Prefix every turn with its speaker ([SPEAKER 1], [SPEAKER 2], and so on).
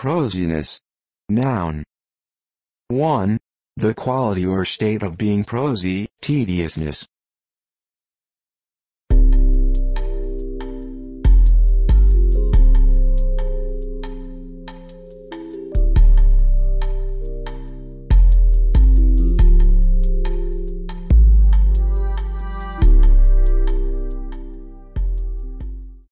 [SPEAKER 1] Prosiness. Noun. 1. The quality or state of being prosy, tediousness.